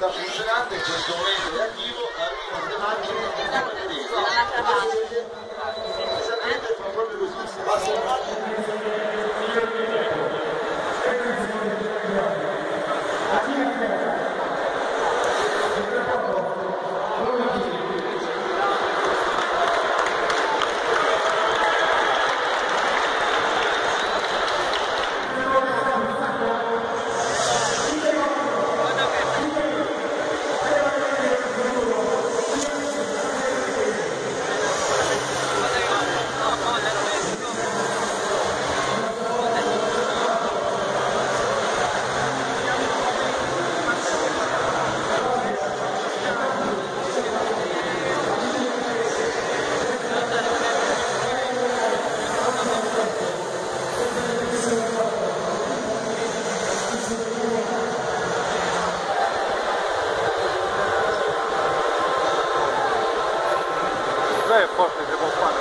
sta funzionando, in questo momento è attivo, arrivano le macchine e andiamo a vedere. Sapete, fa proprio così, passa la forse si può fare.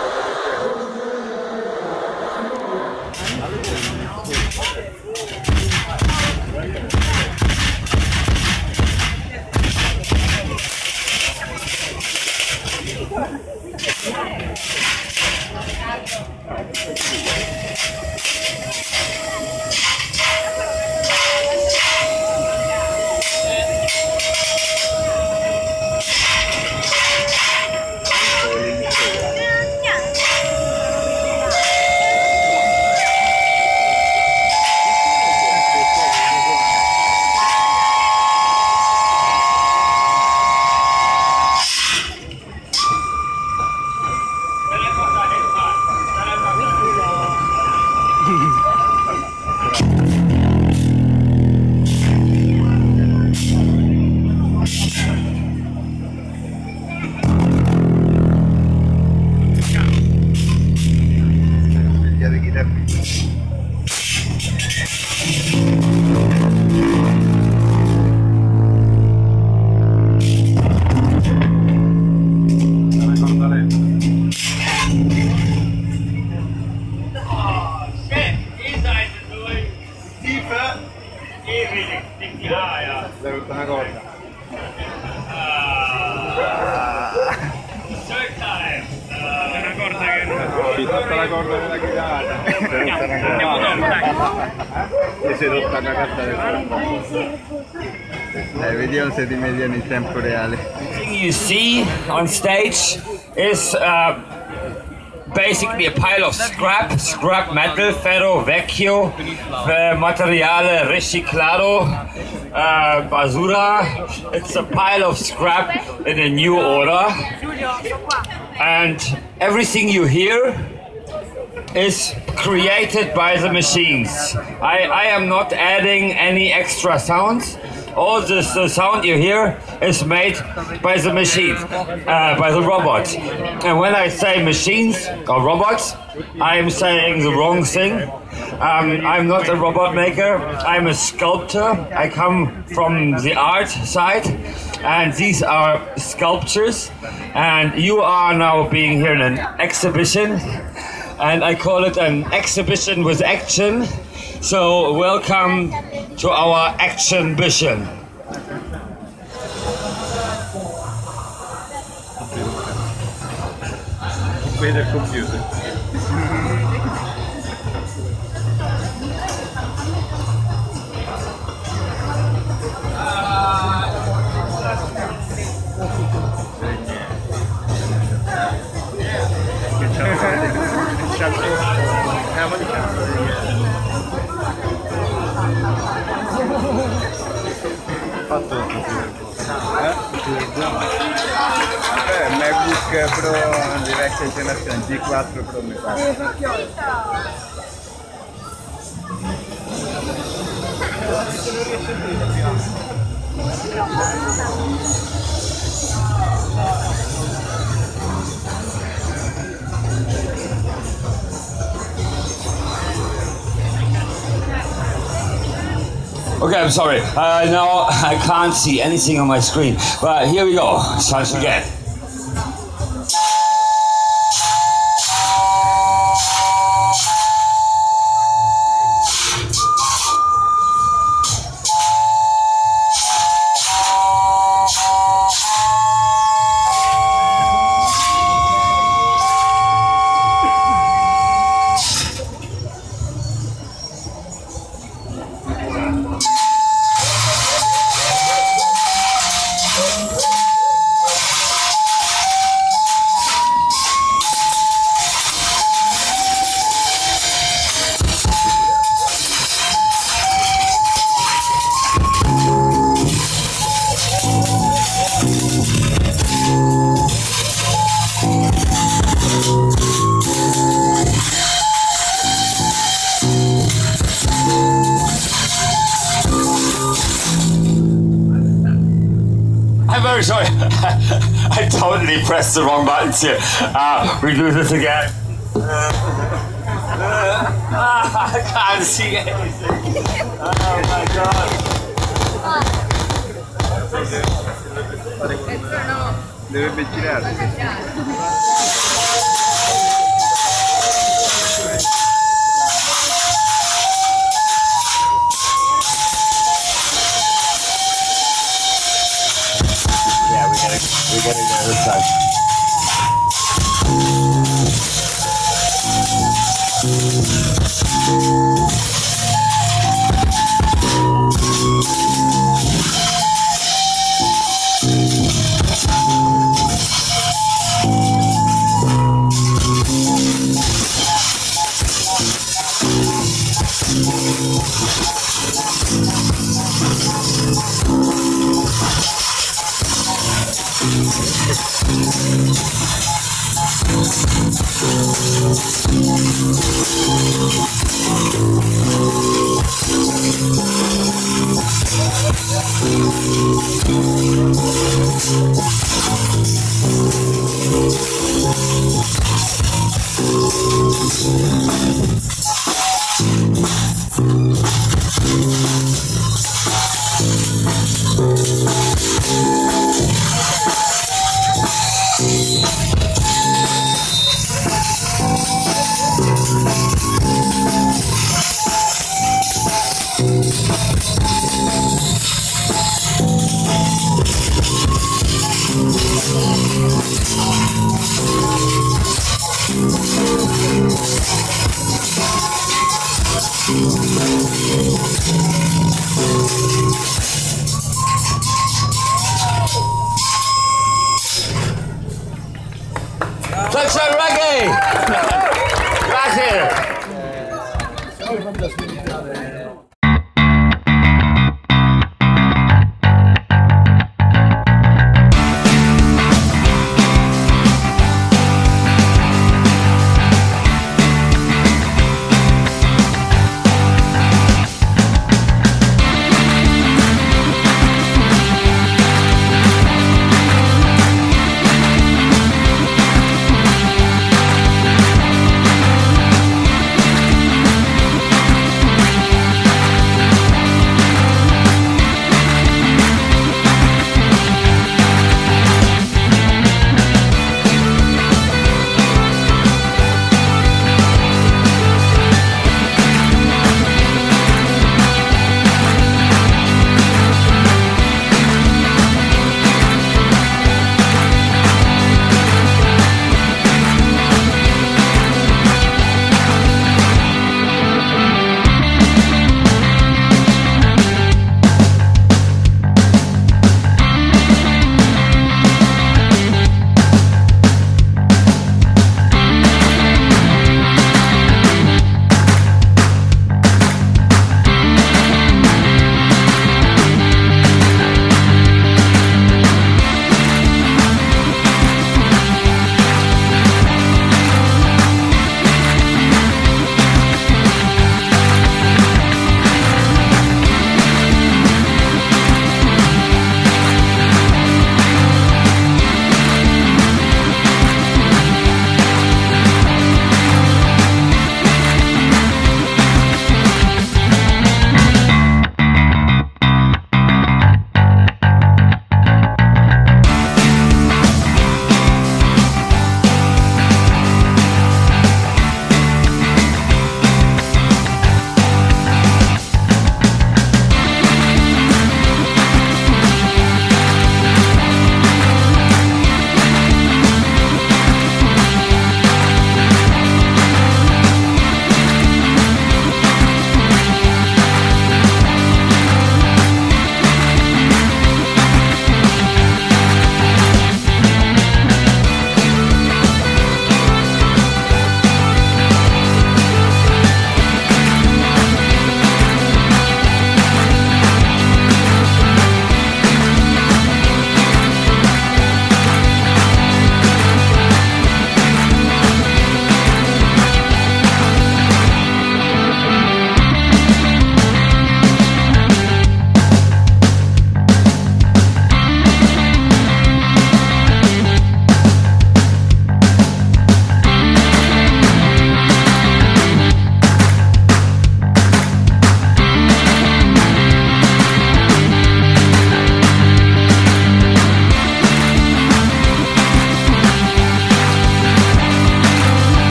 Una corda. Una corda che non si tutta la corda della chitarra. Andiamo dopo, dai. Si è rotta una carta del vediamo se rimediano in tempo reale. Everything you see on stage is basically a pile of scrap metal, ferro vecchio, materiale riciclado, basura. It's a pile of scrap in a new order, and everything you hear is created by the machines. I am not adding any extra sounds. All the sound you hear is made by the machines, by the robots. And when I say machines or robots, I'm saying the wrong thing. I'm not a robot maker, I'm a sculptor. I come from the art side, and these are sculptures. And you are now being here in an exhibition, and I call it an exhibition with action. So welcome to our action mission. Vede il computer. MacBook Pro di vecchia generazione, G4 Pro mi pare. Okay, I'm sorry. Now I can't see anything on my screen. But here we go. Start again. I'm very sorry. I totally pressed the wrong buttons here. We do this again. I can't see anything. Oh my god. Deve girare. Yeah, we gotta go this side.